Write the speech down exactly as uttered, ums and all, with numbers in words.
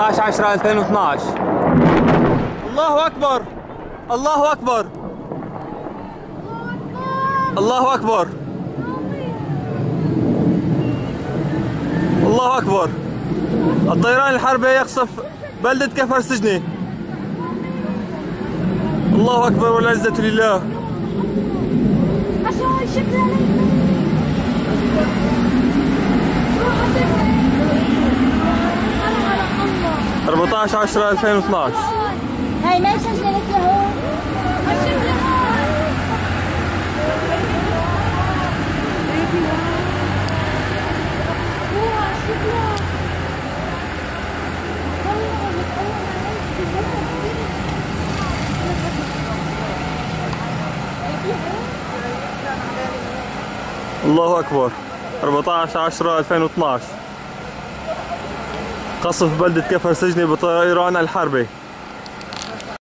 أربعة عشر عشرة ألفين واثنعش. الله أكبر الله أكبر الله أكبر الله أكبر. الطيران الحربي يقصف بلدة كفر سجني. الله أكبر والعزة لله. أربعة عشر عشرة ألفين واثنعش. هاي ما سجلت له. الله أكبر. أربعة عشر عشرة ألفين واثنعش. قصف بلدة كفر سجني بطيران الحربي.